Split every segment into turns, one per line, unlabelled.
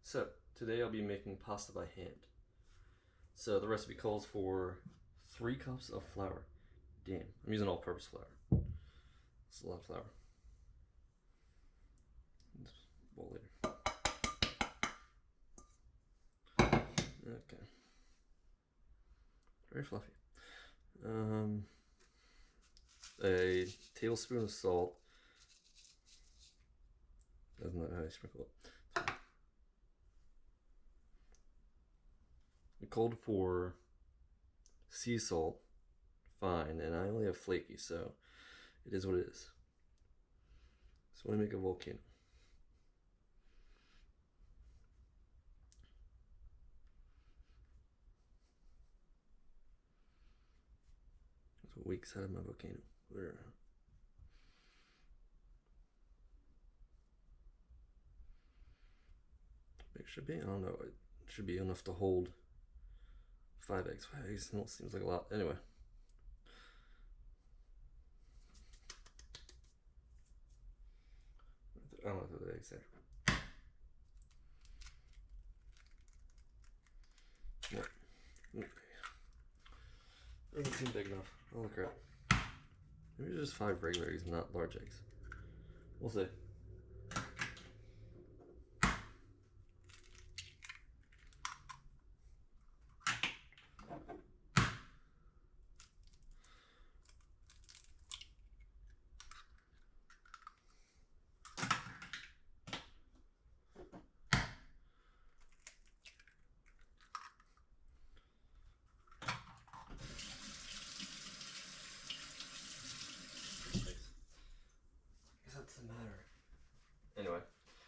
So, today I'll be making pasta by hand. So, the recipe calls for 3 cups of flour. Damn, I'm using all purpose flour. It's a lot of flour. Boil later. Okay. Very fluffy. A tablespoon of salt. That's not how I sprinkle it. It called for sea salt, fine, and I only have flaky, so it is what it is. So I make a volcano. That's what weeks out of my volcano. Where? It should be, I don't know, it should be enough to hold 5 eggs. 5 eggs seems like a lot. Anyway. I don't know the eggs there. Yeah. Okay. Doesn't seem big enough. Holy crap. Maybe just 5 regular eggs, not large eggs. We'll see. I guess that doesn't matter. Anyway.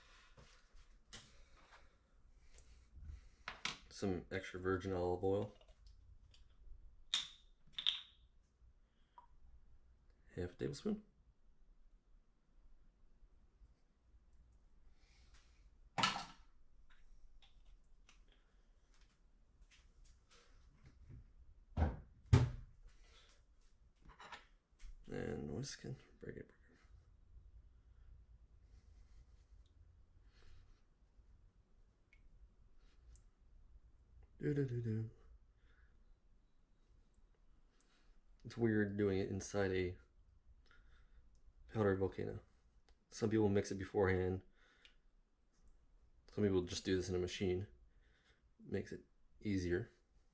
Some extra virgin olive oil. Half a tablespoon. And whisk and break it. Do. It's weird doing it inside a powdered volcano. Some people mix it beforehand. Some people just do this in a machine. Makes it easier.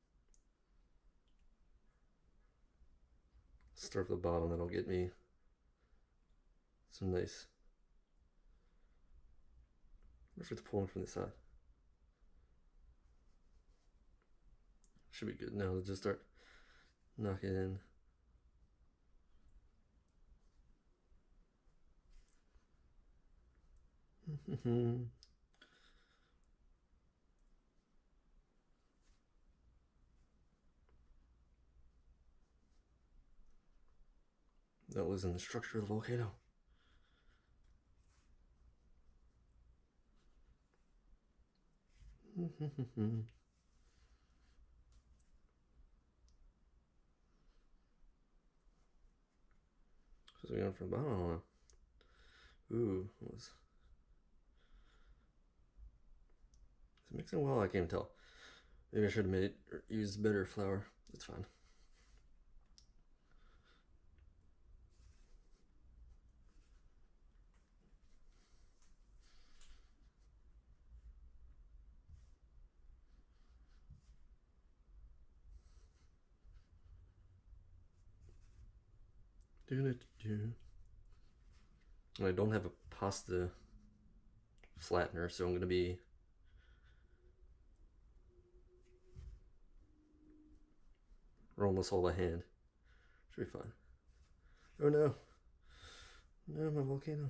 Start at the bottom, that'll get me some nice. I wonder if it's pulling from the side. Should be good. Now let's just start knocking it in. That was in the structure of the volcano. So we're going from the bottom. I don't know. Ooh, is it mixing well? I can't tell. Maybe I should have made it or used better flour. It's fine. I don't have a pasta flattener, so I'm going to be rolling this all by hand. Should be fine. Oh no. No, my volcano.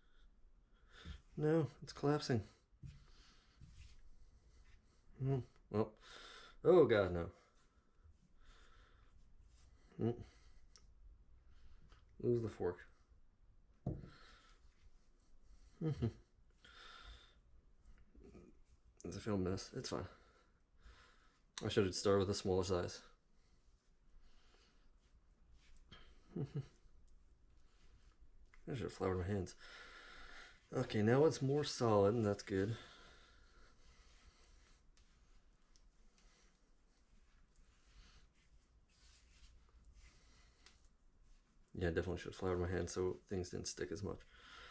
No, it's collapsing. Well, oh god, no. Lose the fork. It's a film mess. It's fine. I should have started with a smaller size. I should have floured my hands. Okay, now it's more solid, and that's good. Yeah, I definitely should flour my hand so things didn't stick as much.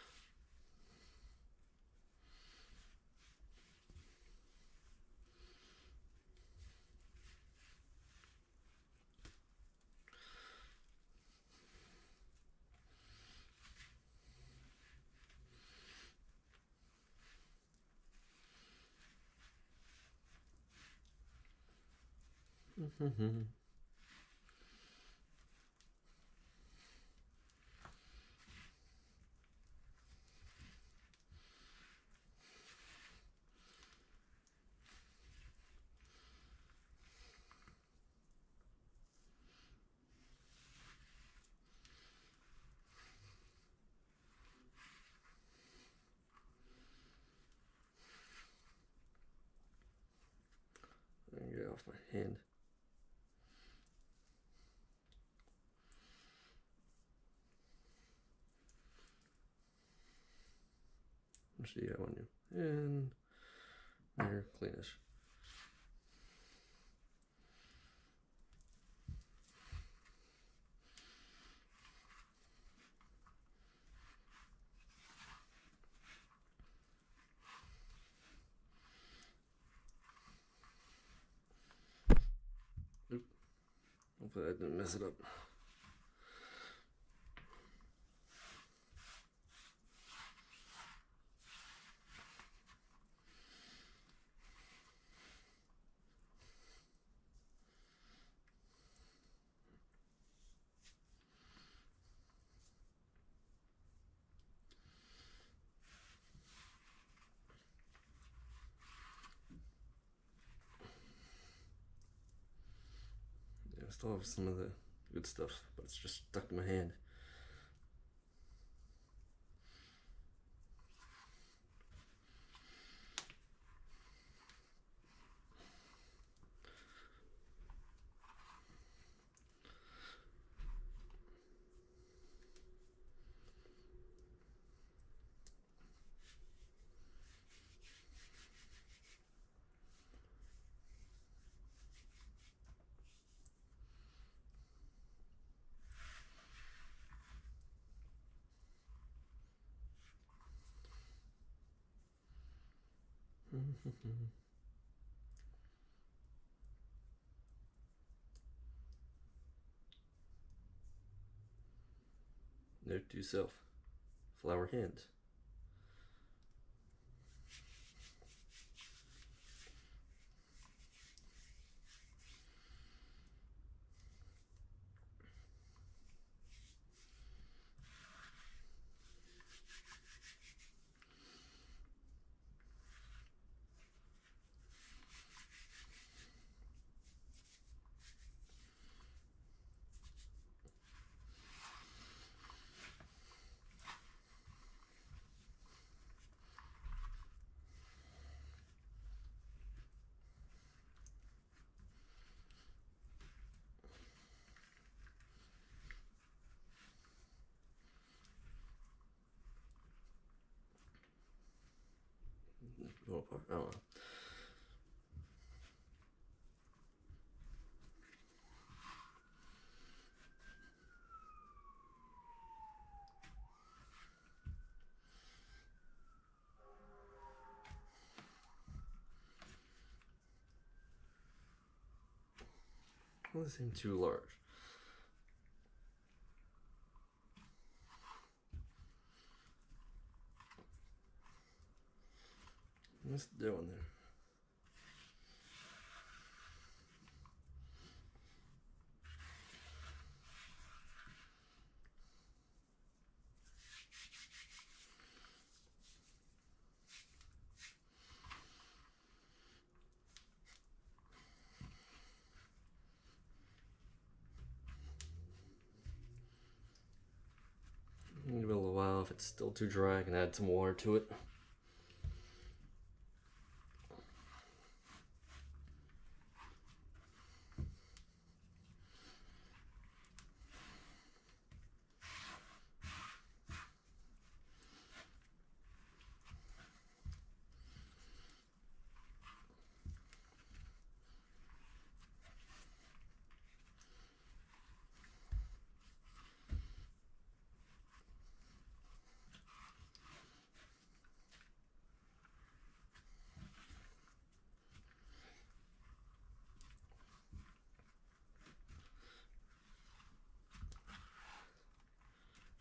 Get it off my hand. Actually, I want you. And you're cleanish. Oop. Hopefully I didn't mess it up. Yeah, I still have some of the good stuff, but it's just stuck in my hand. Note to self: flour hands. Oh, I don't know. Well, they seem too large. What's the dough in there? Give it a little while. If it's still too dry, I can add some water to it.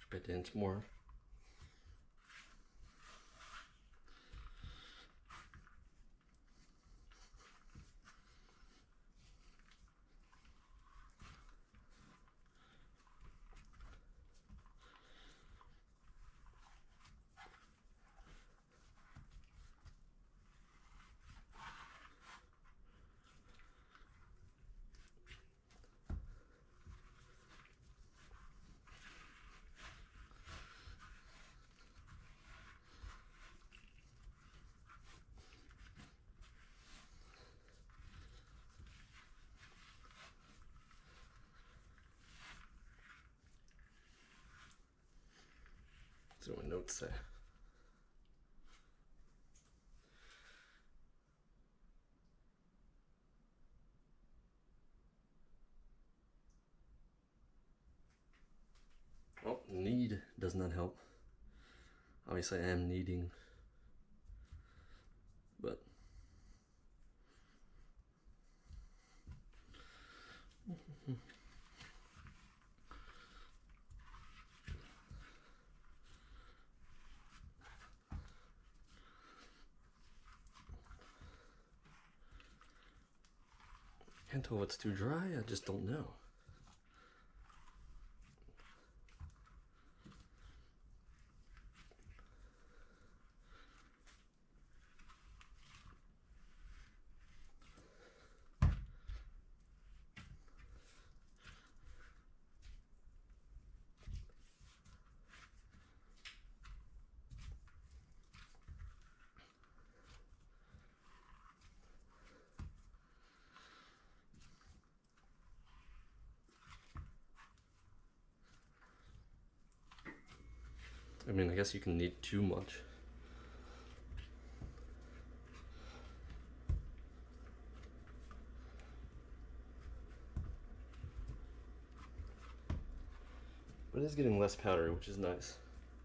Bit inch more. That's what my notes say. Oh, need does not help. Obviously I am kneading, but can't tell if it's too dry, I just don't know. I mean, I guess you can knead too much. But it is getting less powdery, which is nice.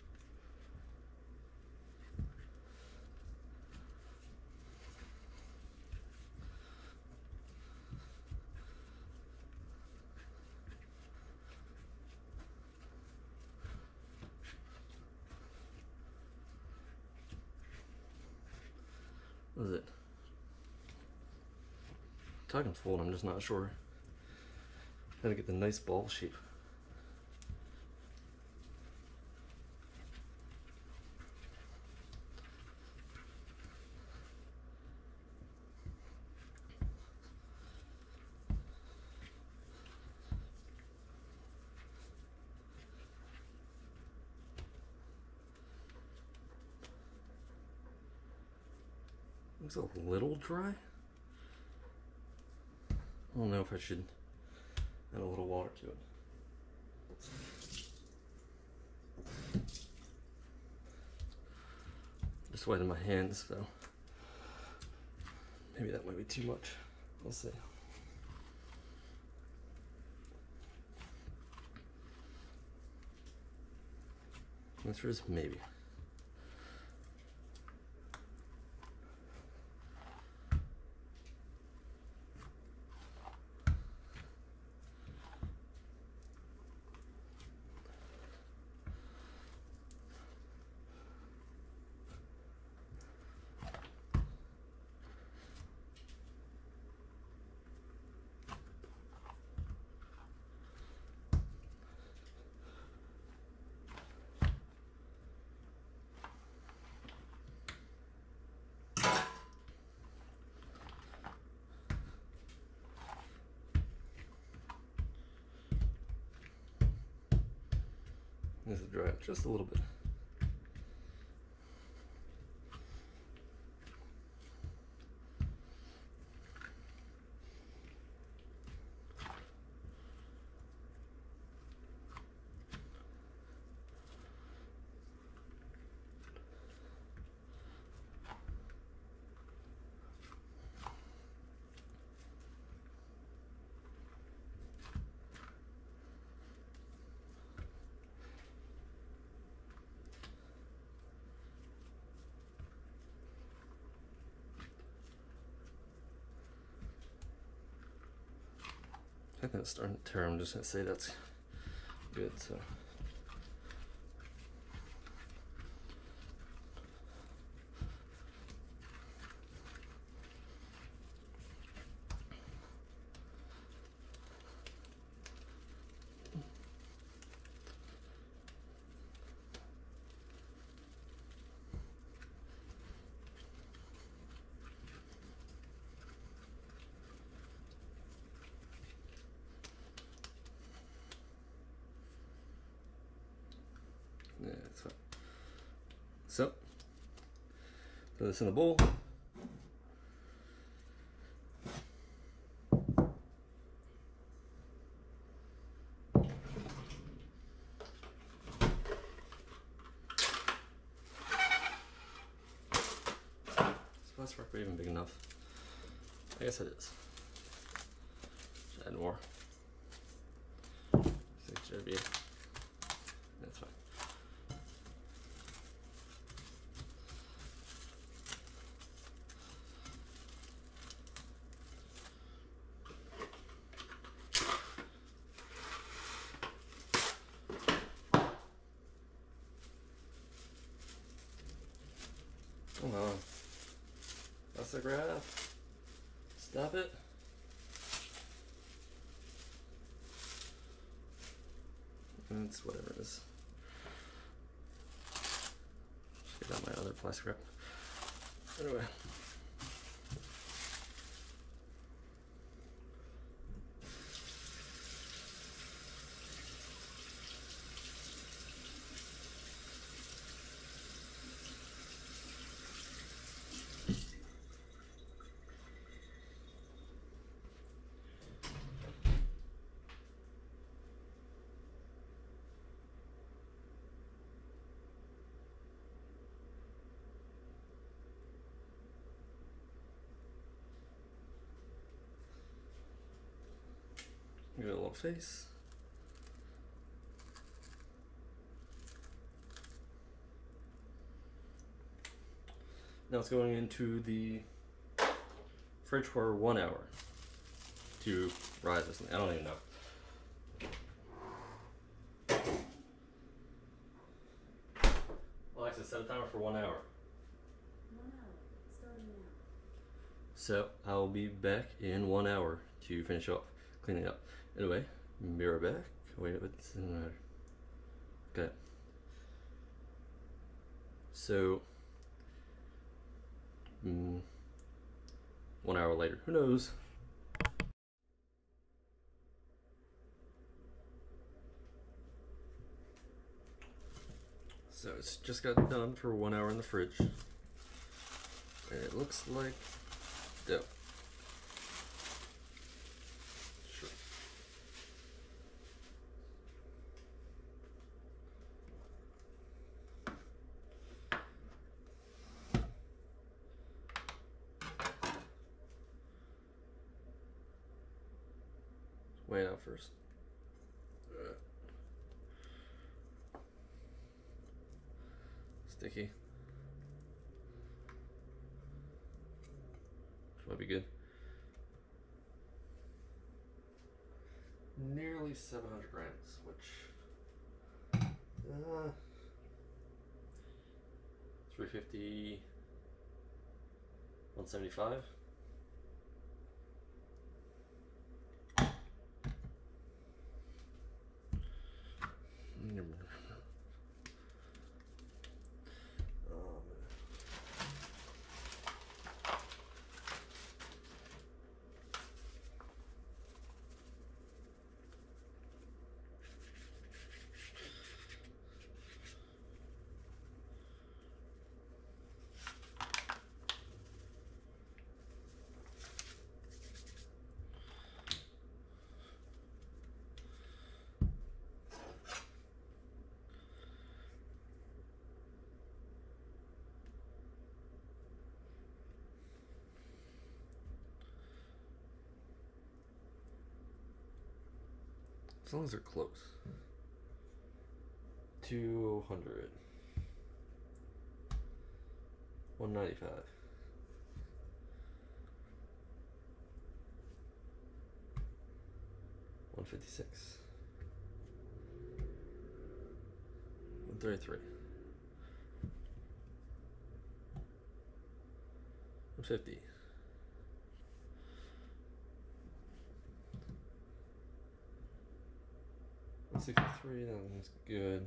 What is it? Talking full, I'm just not sure how to get the nice ball shape. Looks a little dry. I don't know if I should add a little water to it. Just wet in my hands, so maybe that might be too much. We'll see. Answer is maybe. This is dry just a little bit. I think that's starting to tear. I'm just gonna say that's good. So Put this in the bowl. Is plastic wrap even big enough? I guess it is. Should add more. I think it should be. That's fine. Come on. Plastic wrap. Stop it. It's whatever it is. Just get out my other plastic wrap. Anyway. Give it a little face. Now it's going into the fridge for 1 hour to rise or something. I don't even know. Alexa, set a timer for 1 hour.
1 hour, starting now.
So I'll be back in 1 hour to finish off cleaning up. Anyway, mirror back. Wait, what's in there? Okay. So, 1 hour later. Who knows? So it's just got done for 1 hour in the fridge. And it looks like dough. Sure. Weigh it out first. Sticky. Which might be good. Nearly 700 grams, which 350, 175. As long as they're close. 200. 195. 156. 133. 150. 163, that one's good.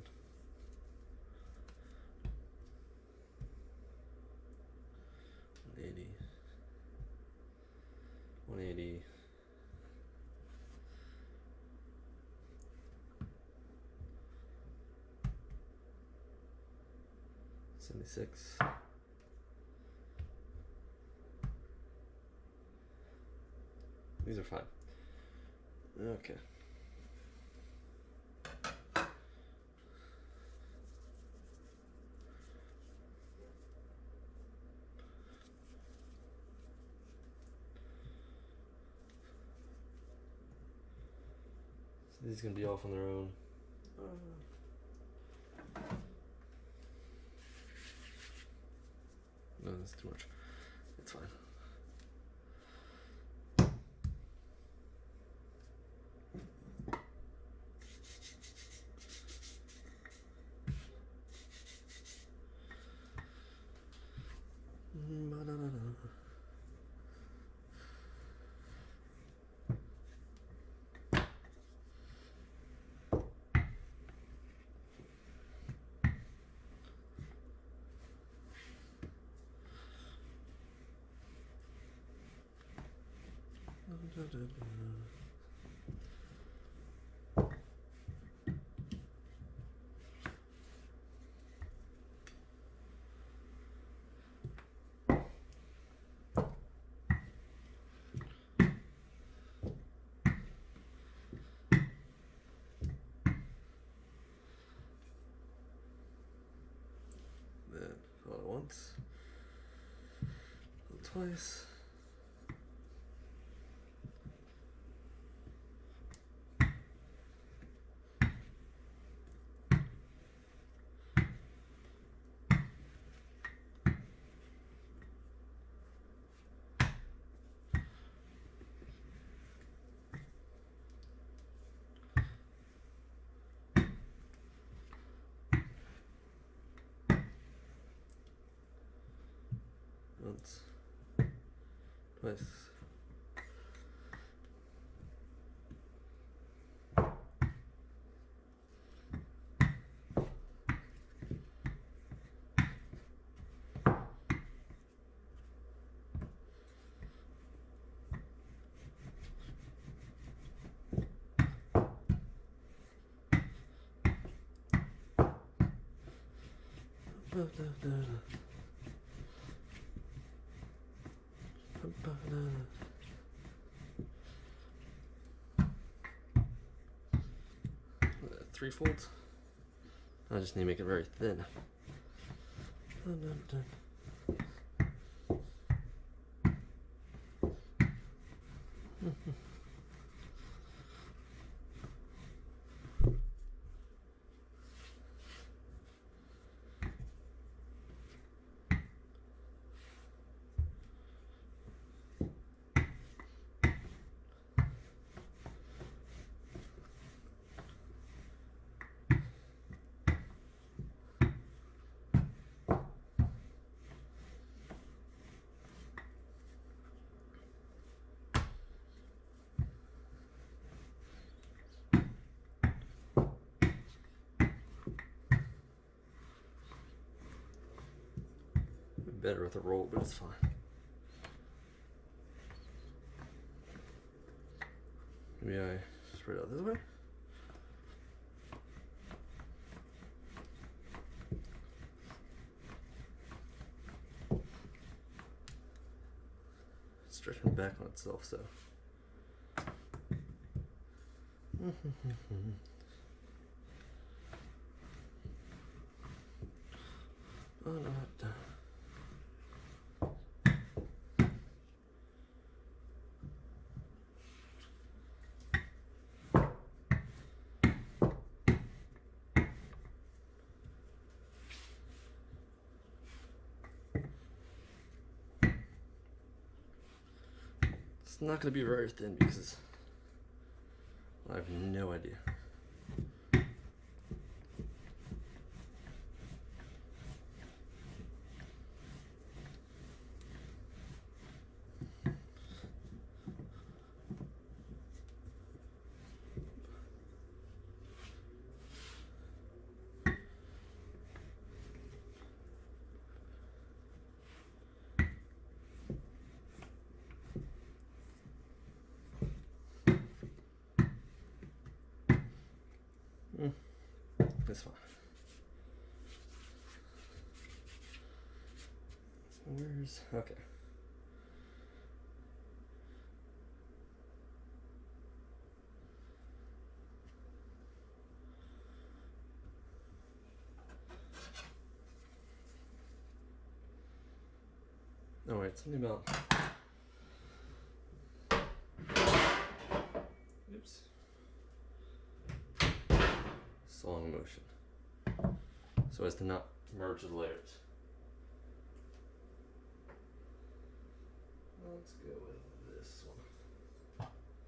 180. 180. 76. These are fine. Okay. So these are gonna be off on their own. No, that's too much. It's fine. Then all at once, twice. Once, twice. Three folds. I just need to make it very thin. Better with a roll, but it's fine. Maybe I spread out this way. It's stretching back on itself, so. It's not going to be very thin because I have no idea. It's fine. Where's okay? Oh wait, something about. Oops. Sawing motion, so as to not merge the layers. Let's go with this one.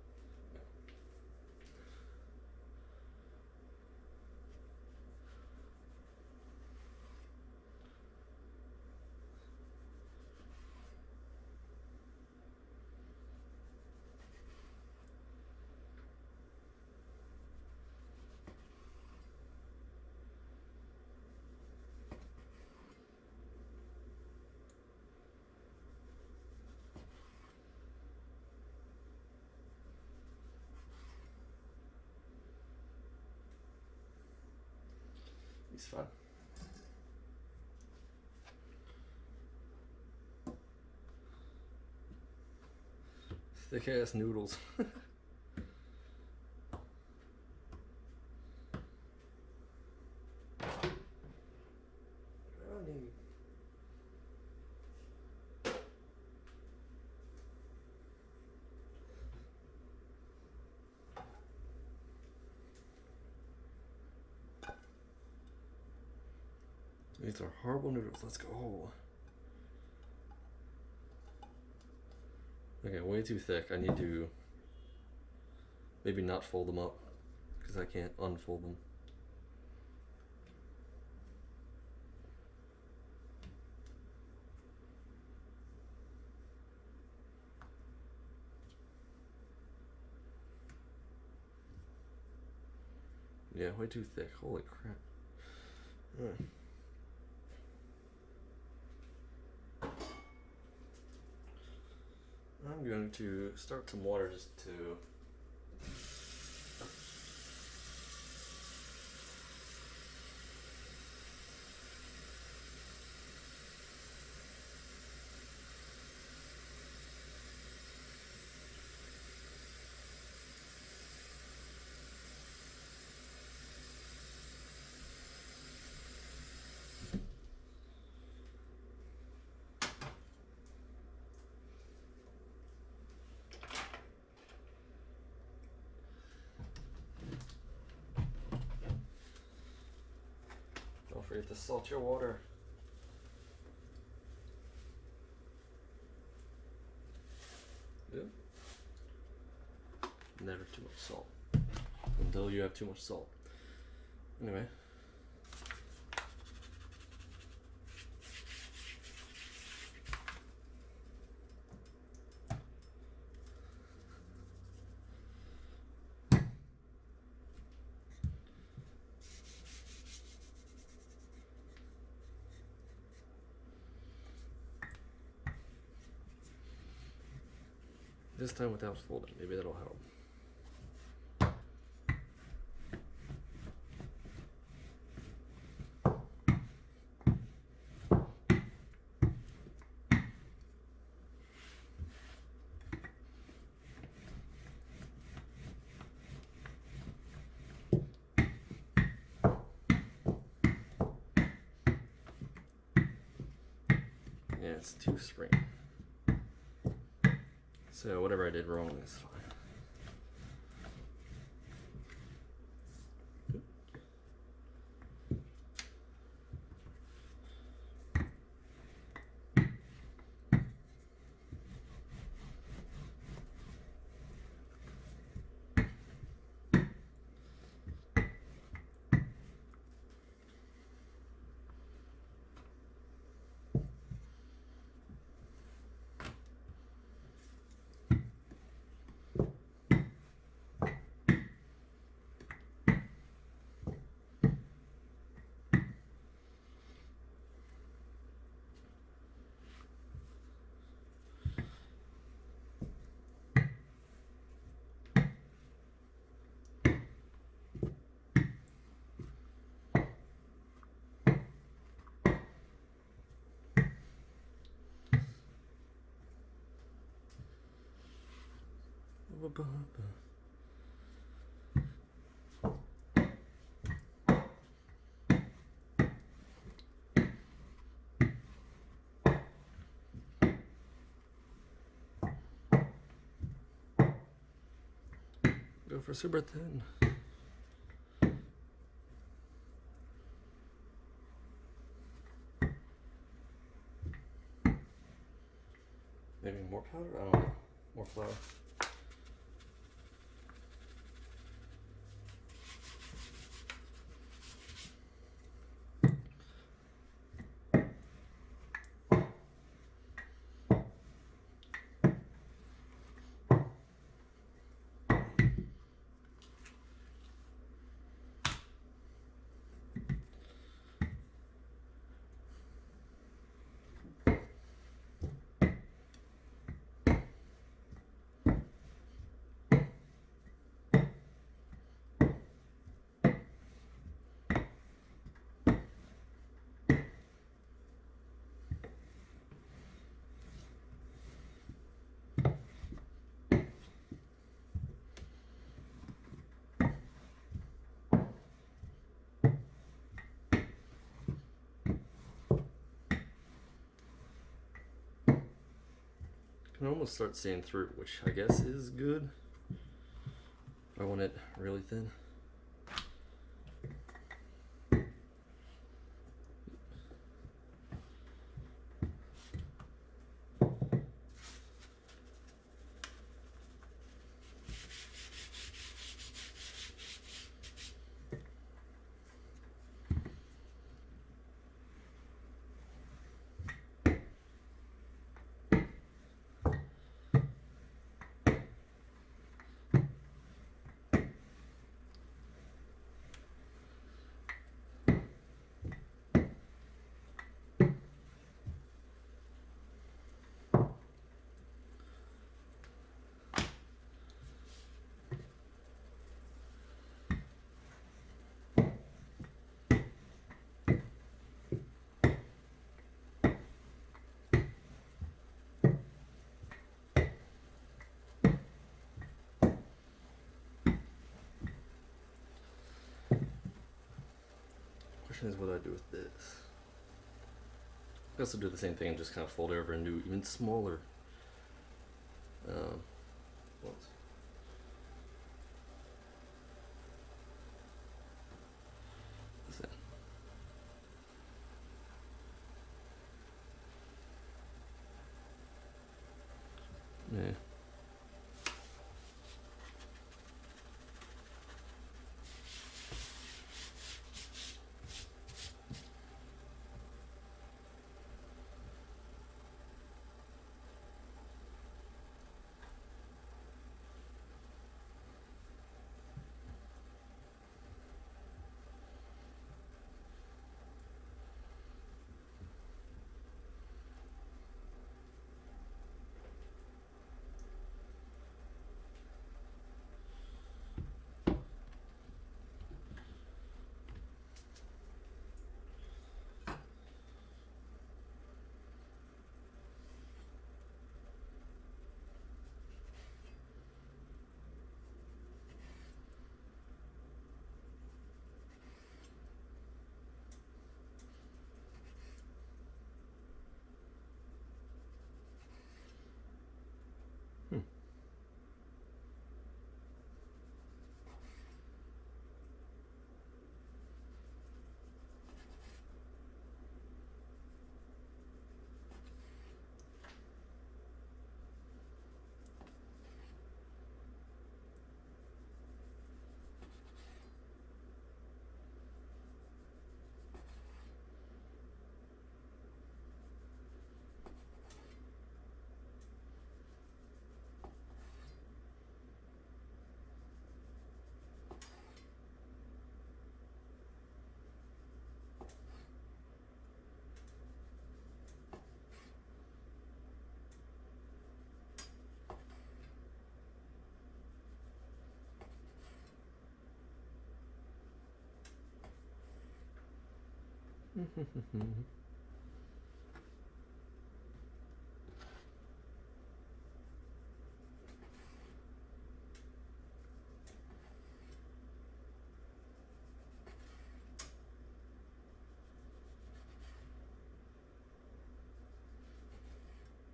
He's fun. Thick ass noodles. These are horrible noodles. Let's go. Okay, way too thick. I need to maybe not fold them up because I can't unfold them. Yeah, way too thick. Holy crap. Alright. I'm going to start some water just to don't forget to salt your water. Good. Never too much salt. Until you have too much salt. Anyway. This time without folding, maybe that'll help. Yeah, it's too spring. So whatever I did wrong is fine. for super thin. Maybe more powder? I don't know. More flour. I can almost start seeing through, which I guess is good. I want it really thin. Question is what I do with this. I also do the same thing and just kind of fold it over and do even smaller ones. Listen. Yeah.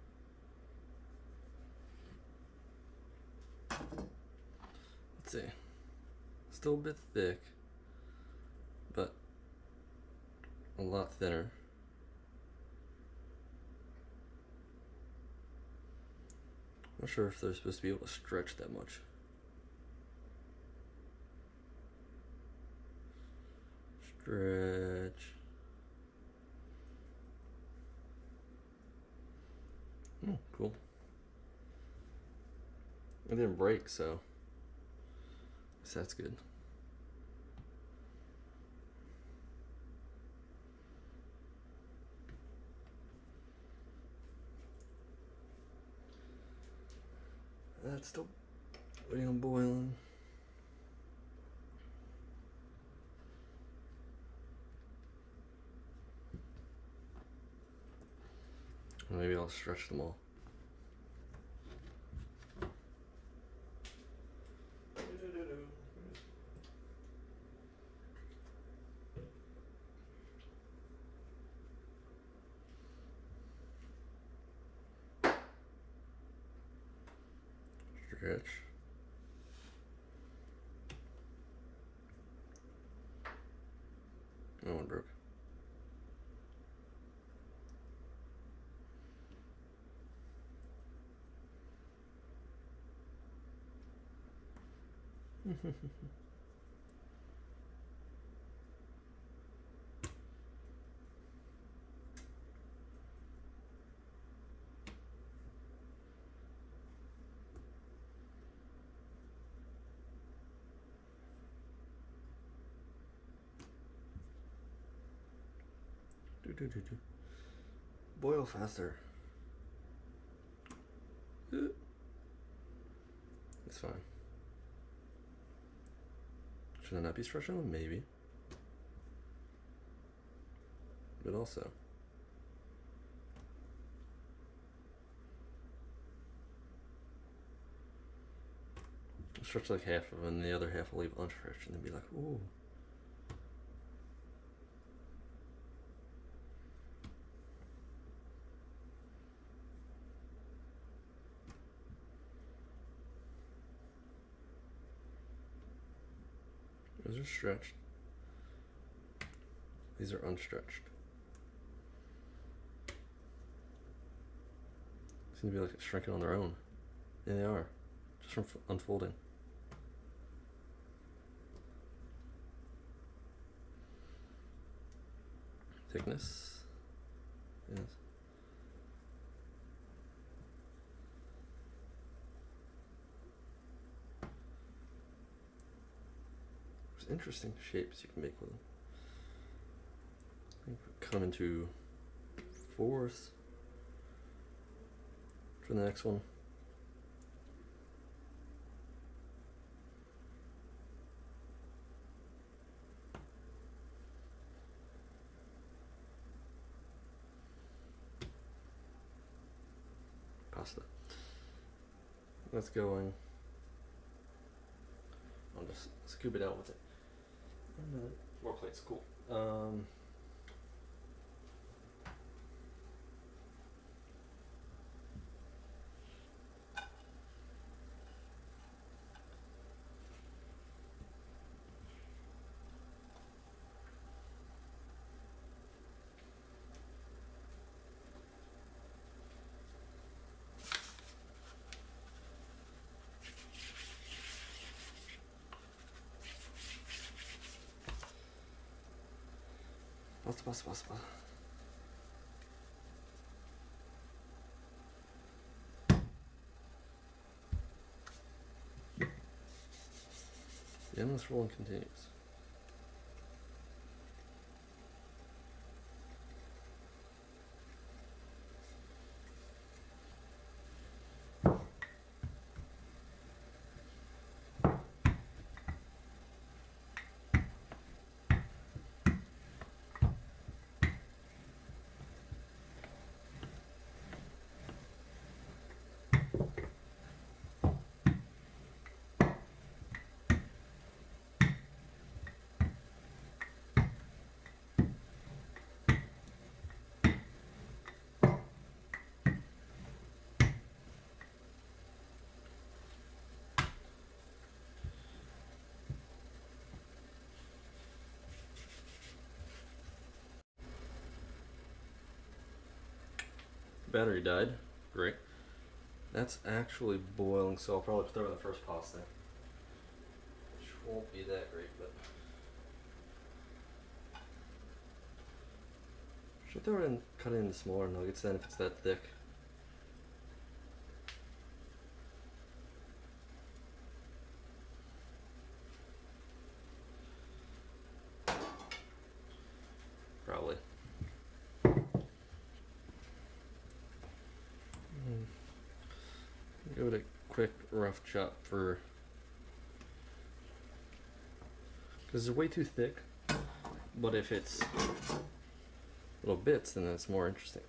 Let's see. still a bit thick, but a lot thinner. Not sure if they're supposed to be able to stretch that much. Stretch. Oh, cool. It didn't break, so that's good. That's still waiting on boiling. Maybe I'll stretch them all. Stretch. That one broke. Boil faster. It's fine. Should I not be stretching them? Maybe. But also, I'll stretch like half of them, and the other half I'll leave unstretched, and then be like, ooh. Those are stretched. These are unstretched. Seem to be like shrinking on their own. Yeah, they are. Just from unfolding. Thickness. Yes. There's interesting shapes you can make with them. I think we'll come into fourths for the next one. Pasta. That's going. I'll just scoop it out with it. More plates, cool. Pasta. The endless rolling continues. Battery died. Great. That's actually boiling, so I'll probably throw in the first pasta. Which won't be that great, but. Should throw it in, cut it into smaller nuggets then if it's that thick. Probably. Give it a quick rough chop for. Because it's way too thick. But if it's little bits, then it's more interesting.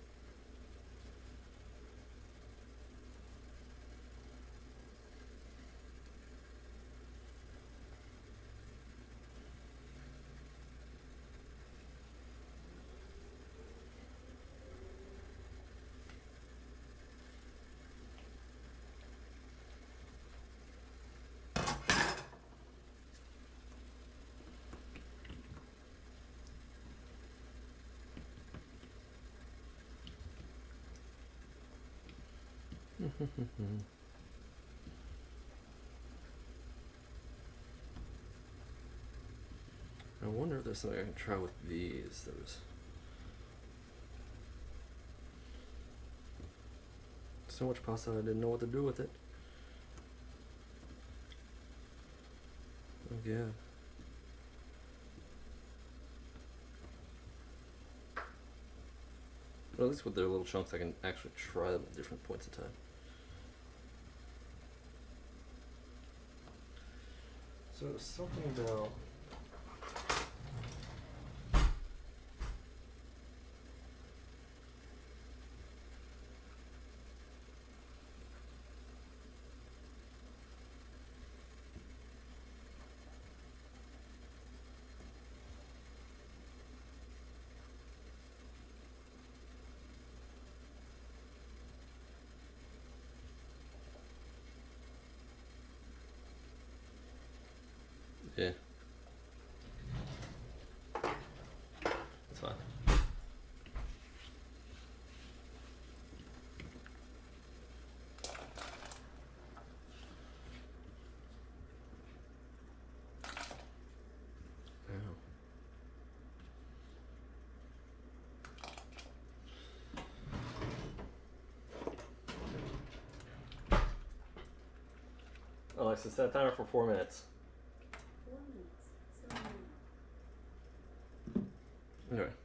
I wonder if there's something I can try with these. There's so much pasta I didn't know what to do with it. Oh yeah. But at least with their little chunks I can actually try them at different points in time. So it was something about yeah. It's fine. Ow. Alexa, set a timer for 4 minutes.
4 minutes. Starting now.
Anyway.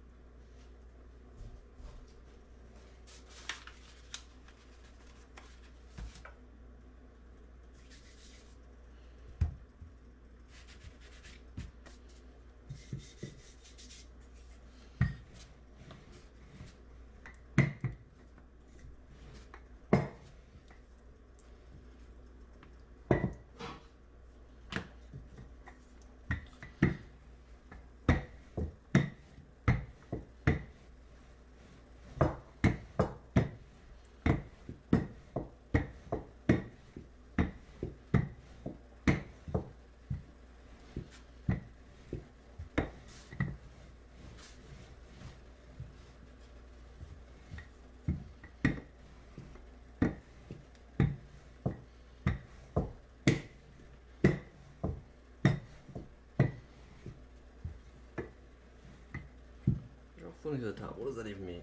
Draw floating to the top. What does that even mean?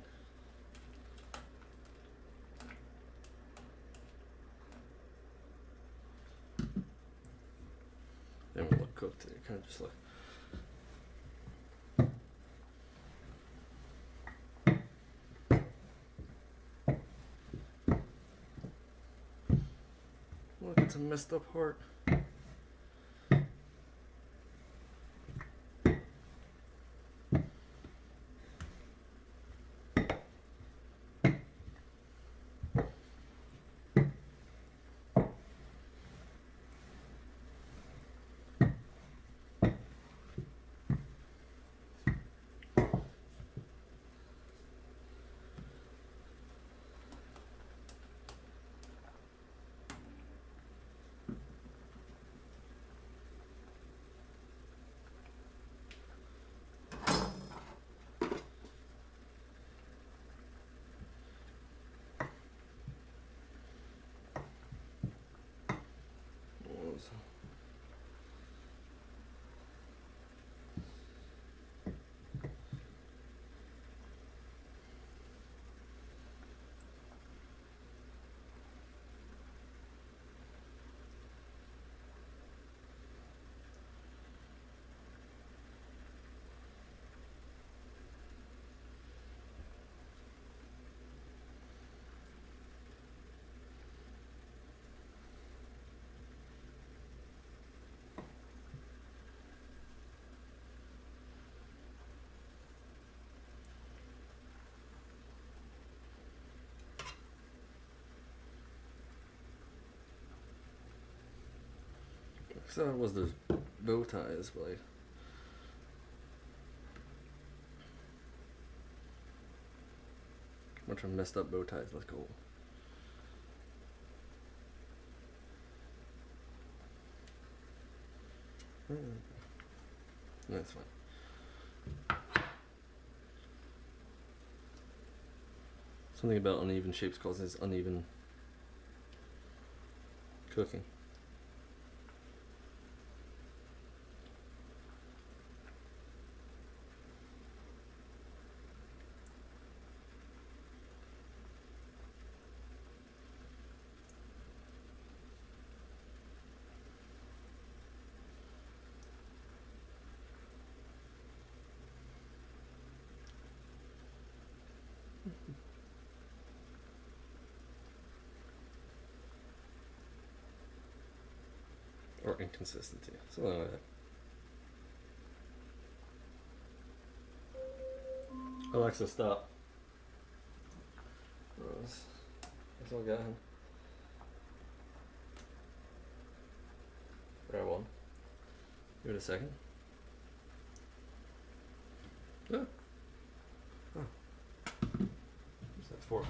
They don't look cooked. They're kind of just like. Look, it's a messed up heart. So it was those bow ties, but like, a bunch of messed up bow ties. Let's go. That's fine. Something about uneven shapes causes uneven cooking. Or inconsistency. Something like that. Alexa, stop. That's all I got. Grab one. Give it a second. Yeah. Oh. What's that for?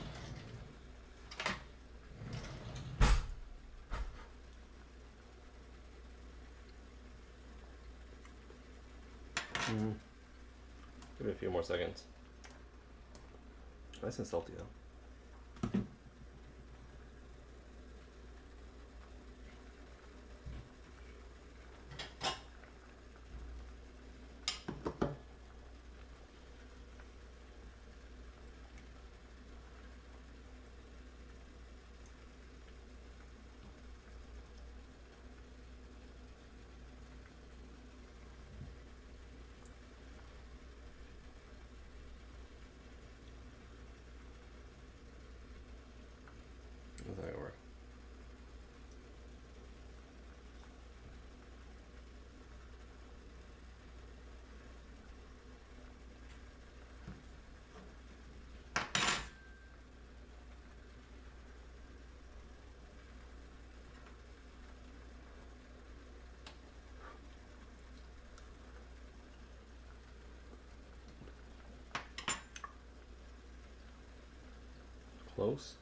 Give it a few more seconds. Nice and salty though. How's that work? Close.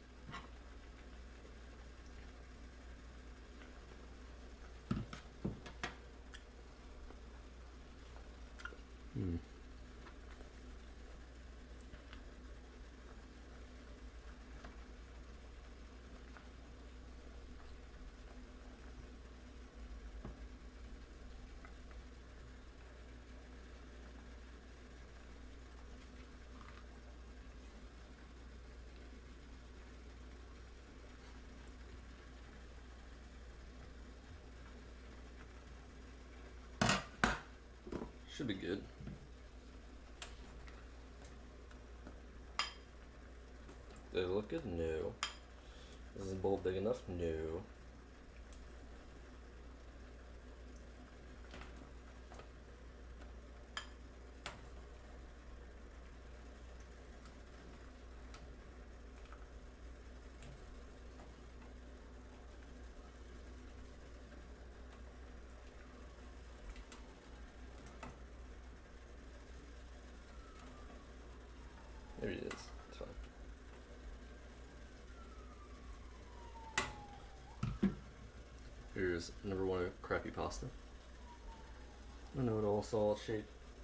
Should be good. Does it look good? No. Is this bowl big enough? No. Maybe it is. It's fine. Here's number one of crappy pasta. I know it all solid shape.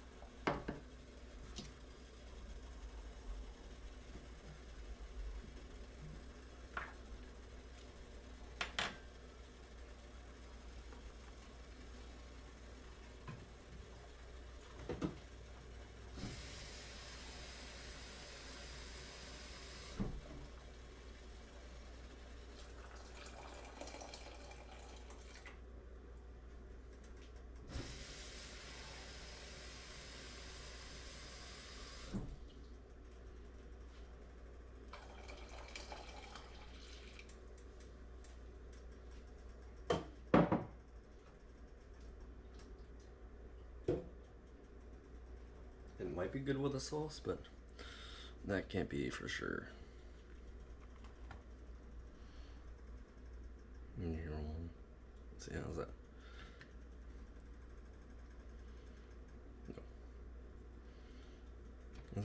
It might be good with a sauce, but that can't be for sure. Let's see, how's that?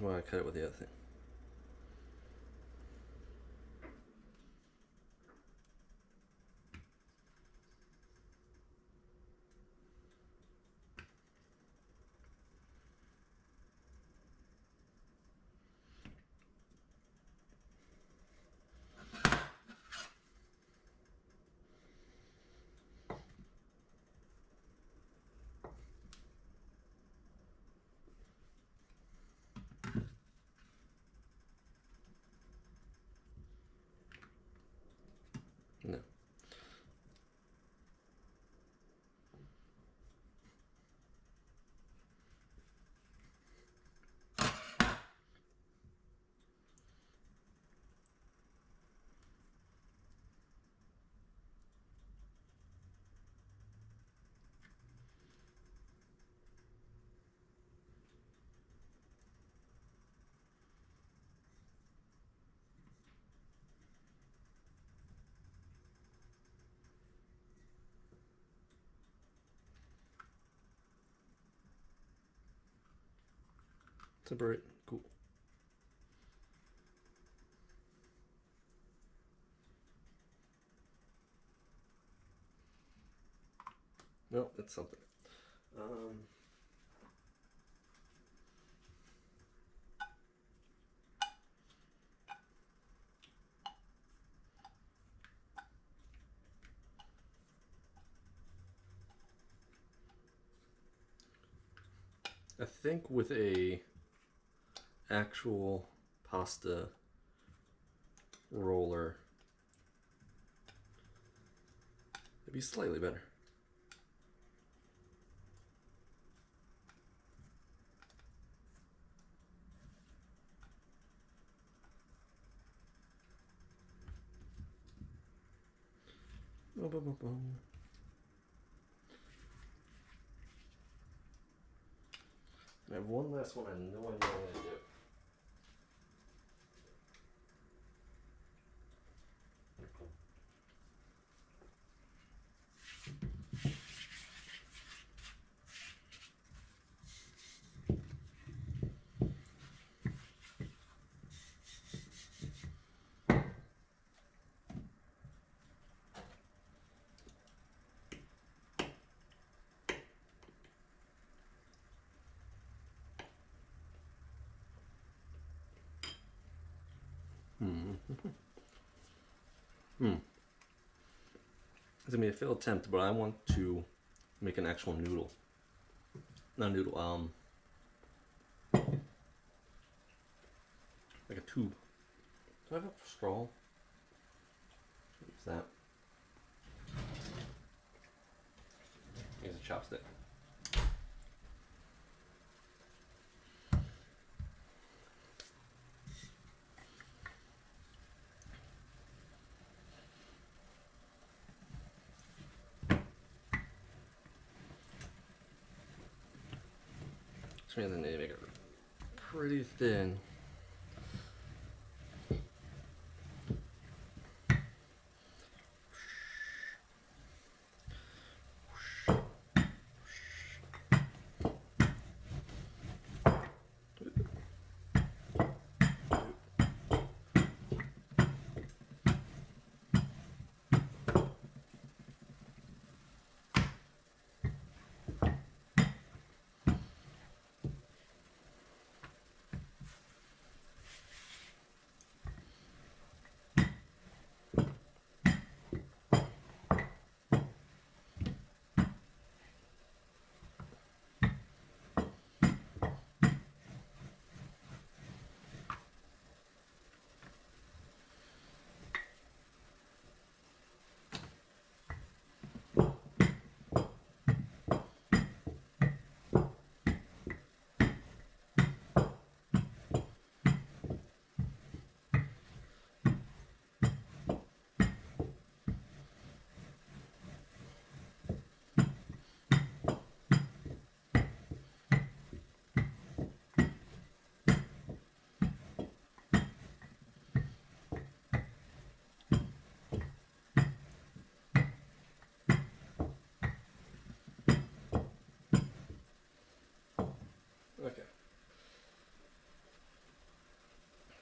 That's why I cut it with the other thing. No. Separate. Cool. No, that's something. I think with a actual pasta roller, it'd be slightly better. Boom, boom, boom, boom. I have one last one I know what I'm gonna do. It's gonna be a failed attempt, but I want to make an actual noodle. Not noodle, like a tube. Do I have a straw? Use that. Use a chopstick. Just means I need to make it pretty thin.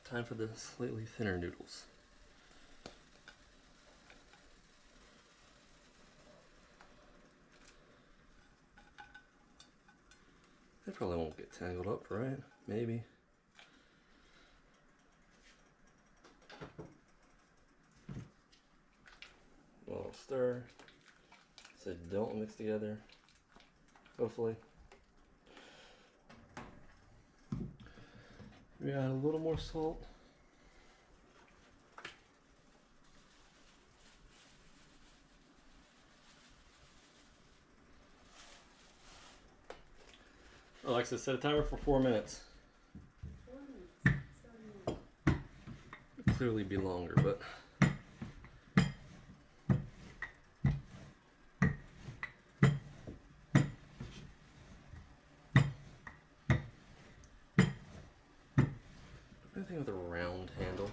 time for the slightly thinner noodles. They probably won't get tangled up, right? Maybe. A little stir. So they don't mix together. Hopefully. We add a little more salt. Alexa, set a timer for 4 minutes.
4 minutes. Starting now.
It'll clearly be longer, but anything with a round handle.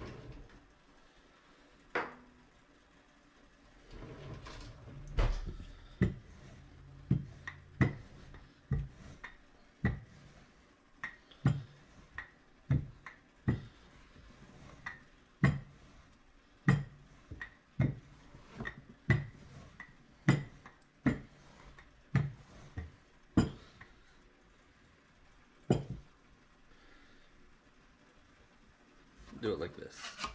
Do it like this.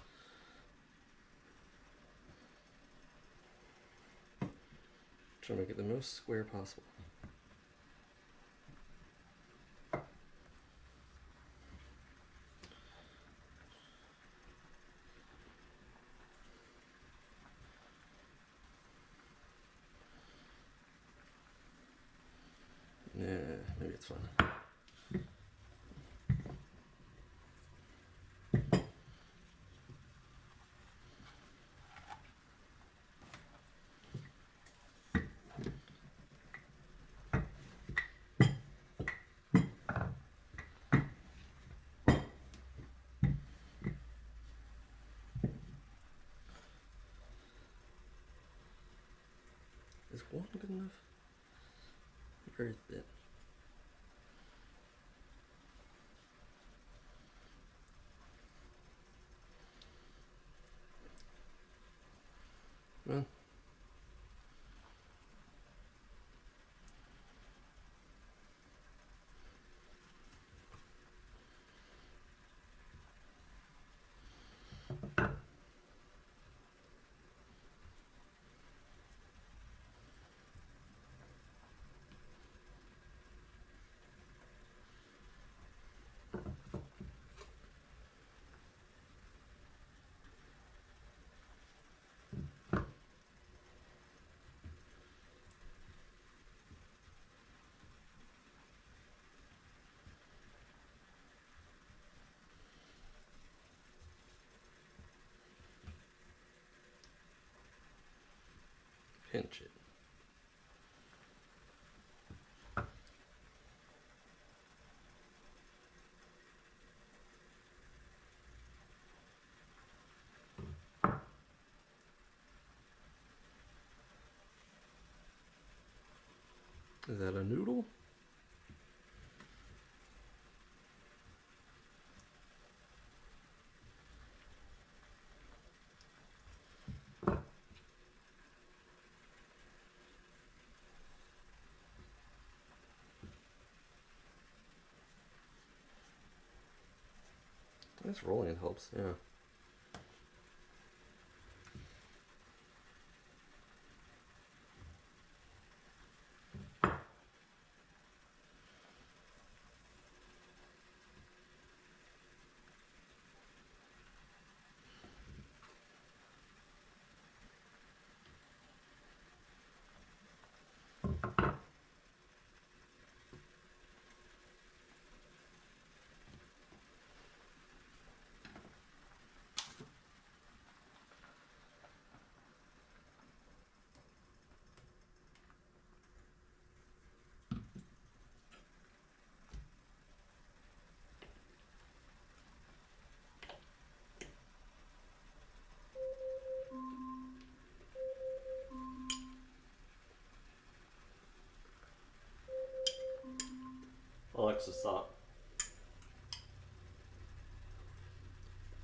Try to make it the most square possible. Yeah, maybe it's fine. Is one good enough? Very thin. Well, pinch it. Is that a noodle? This rolling helps, yeah. Alexa, stop.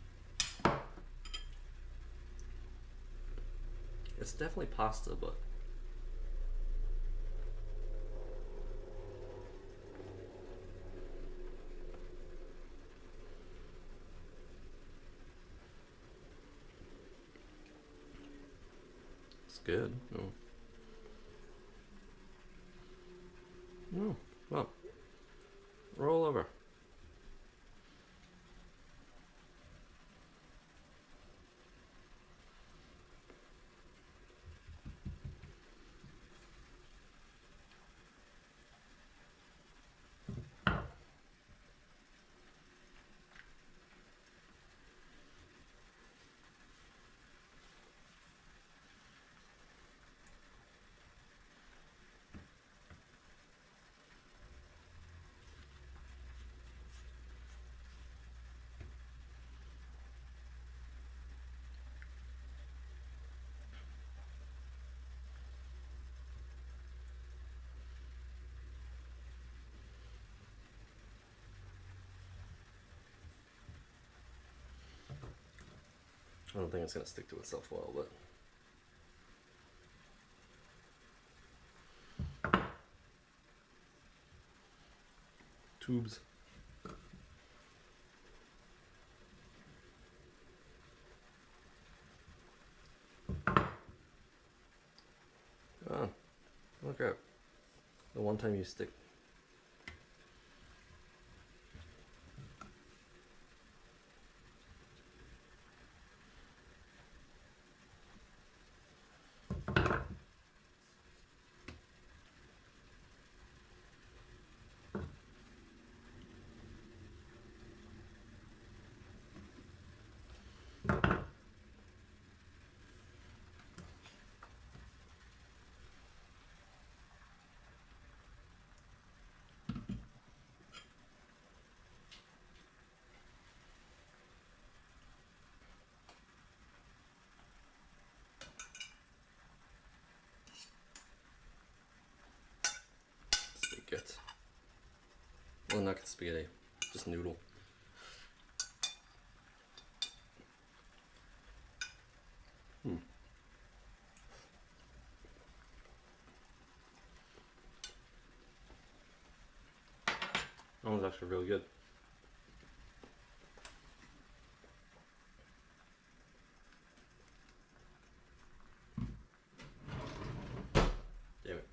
It's definitely pasta, but it's good. Oh. No. Well, roll over. I don't think it's gonna stick to itself well, but tubes. Oh, look out. The one time you stick. Spaghetti. Well, not spaghetti, just noodle. That one's actually really good. Damn it.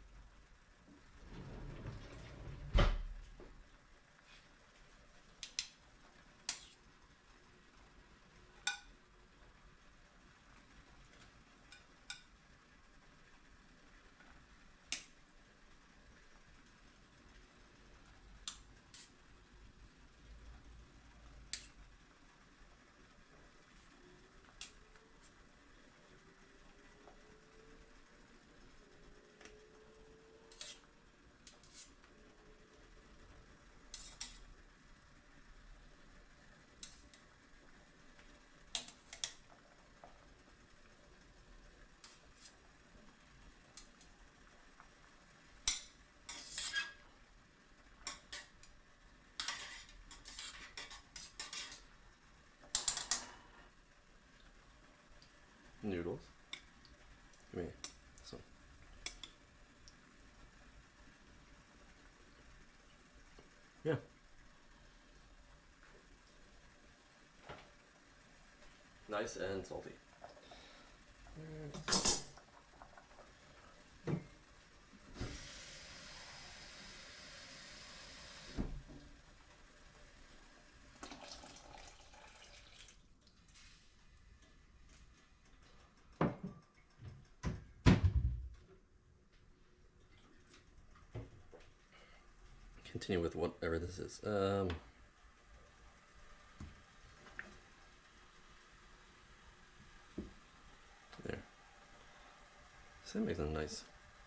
Noodles. Give me some. Yeah. Nice and salty. Continue with whatever this is. There. So that makes a nice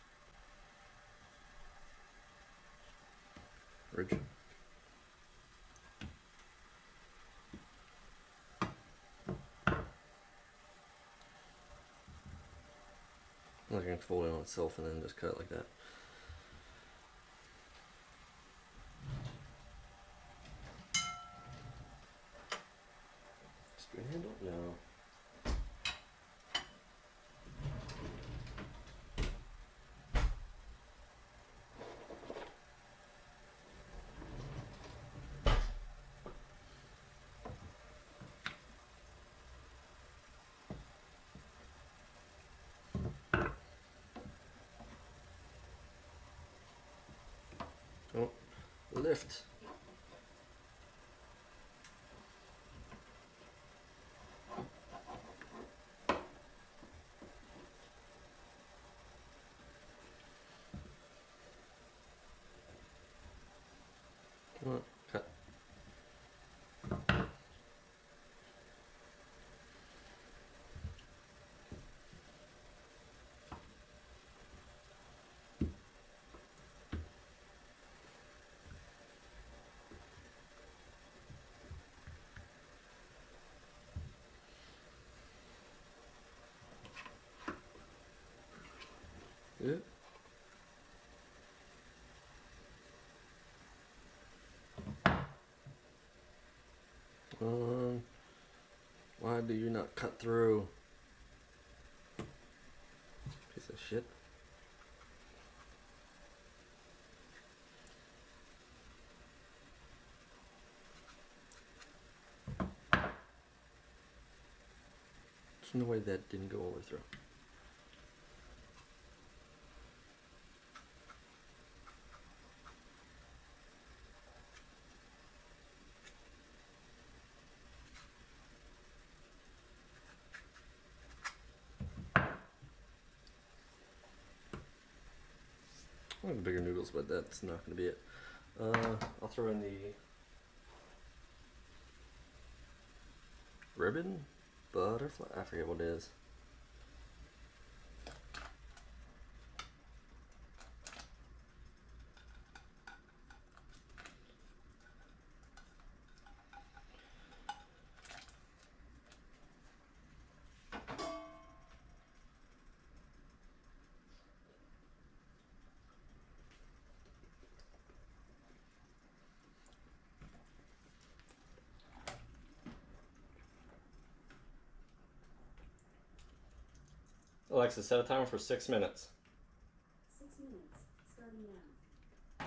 ridge. I'm not gonna fold it on itself and then just cut it like that. Spoon handle? No. lift. Come on, cut. Yeah. Why do you not cut through? Piece of shit. There's no way that didn't go all the way through. I want bigger noodles, but that's not going to be it. I'll throw in the ribbon butterfly. I forget what it is. Alexa, set a timer for 6 minutes.
6 minutes, starting now.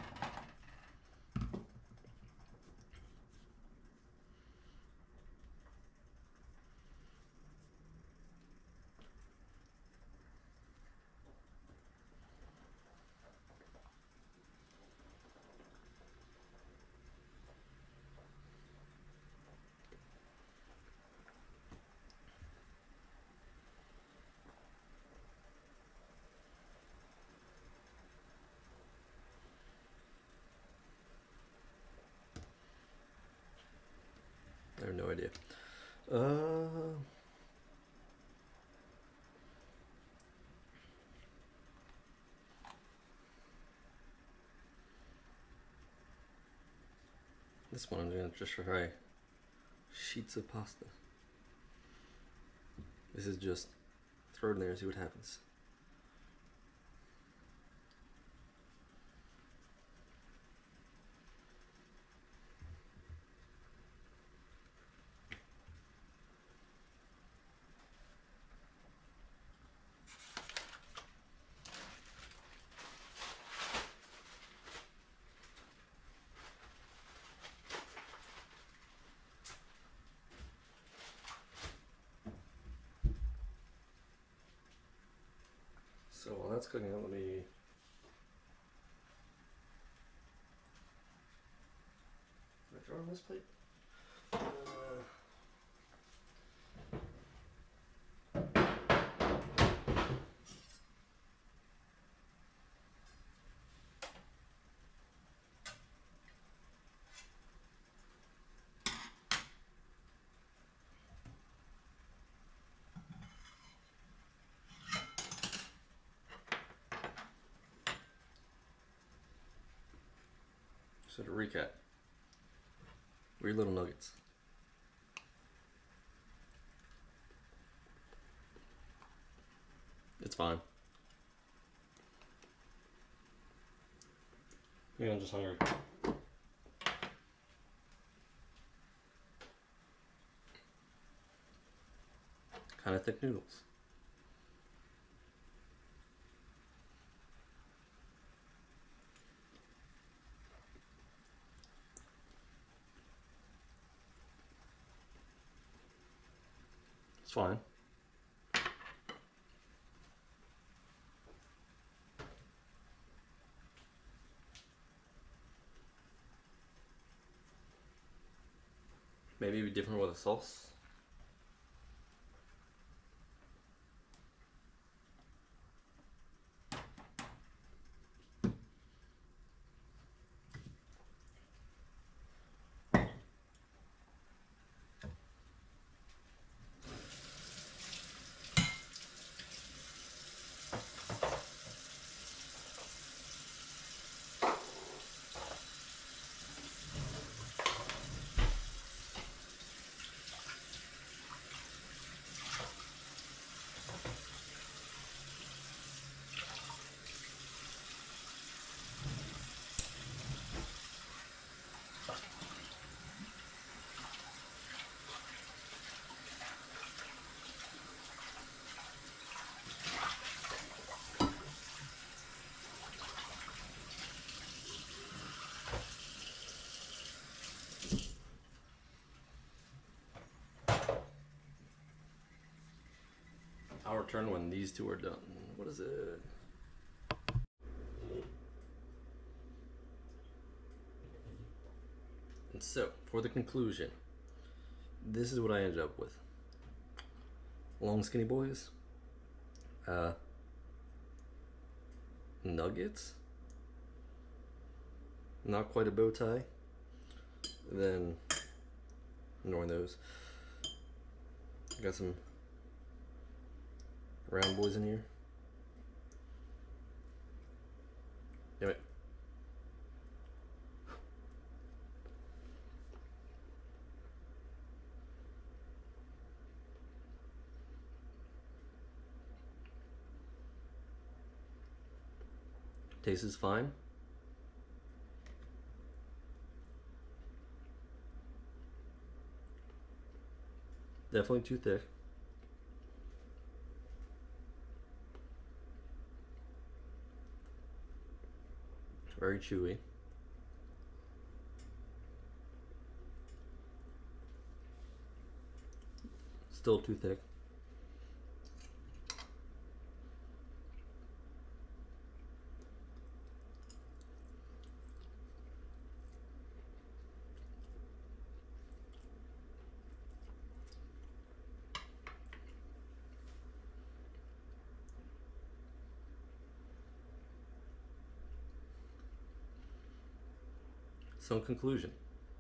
I have no idea. This one I'm going to just try sheets of pasta. This is just throw it in there and see what happens. So while that's cooking, let me throw on this plate. So to recap, weird little nuggets. It's fine. Maybe I'm just hungry. Kind of thick noodles. It's fine. Maybe be different with a sauce. I'll return when these two are done. What is it? And so, for the conclusion, this is what I ended up with. Long skinny boys. Nuggets. Not quite a bow tie. Then, ignoring those. Got some round boys in here. Damn it. Taste is fine. Definitely too thick. Very chewy. Still too thick. So in conclusion,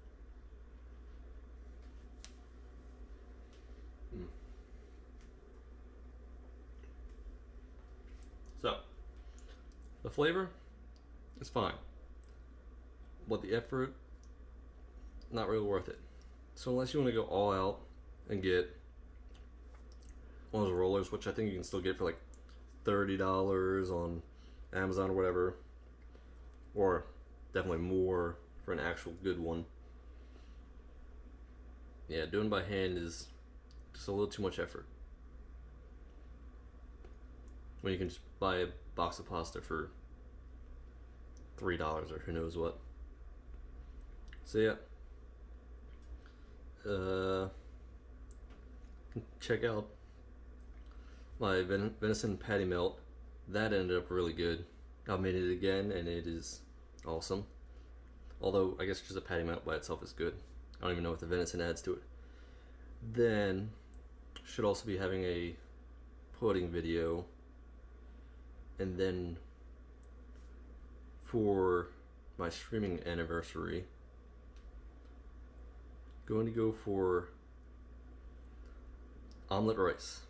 so the flavor is fine, but the effort, not really worth it. So unless you want to go all out and get one of those rollers, which I think you can still get for like $30 on Amazon or whatever, or definitely more for an actual good one. Yeah, doing by hand is just a little too much effort. When you can just buy a box of pasta for $3 or who knows what. So yeah, check out my venison patty melt. That ended up really good. I made it again and it is awesome. Although I guess just a patty melt by itself is good. I don't even know what the venison adds to it. Then should also be having a pudding video. And then for my streaming anniversary, going to go for omelet rice.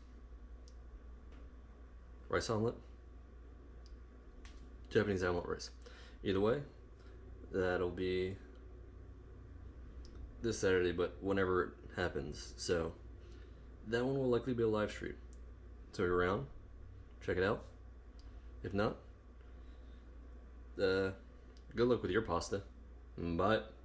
Rice omelet. Japanese omelet rice. Either way, that'll be this Saturday, but whenever it happens. So that one will likely be a live stream. So if you're around, check it out. If not, good luck with your pasta. Bye.